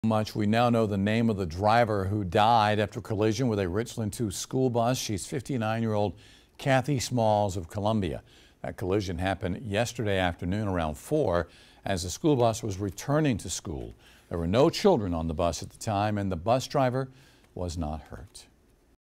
Much we now know the name of the driver who died after collision with a Richland 2 school bus. She's 59-year-old Kathy Smalls of Columbia. That collision happened yesterday afternoon around 4 as the school bus was returning to school. There were no children on the bus at the time, and the bus driver was not hurt.